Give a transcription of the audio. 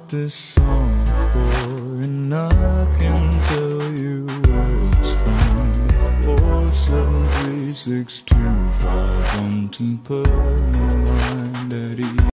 this song before, and I can tell you words from the 4, 7, 3, 6, 2, 5, 1 to put my mind at ease.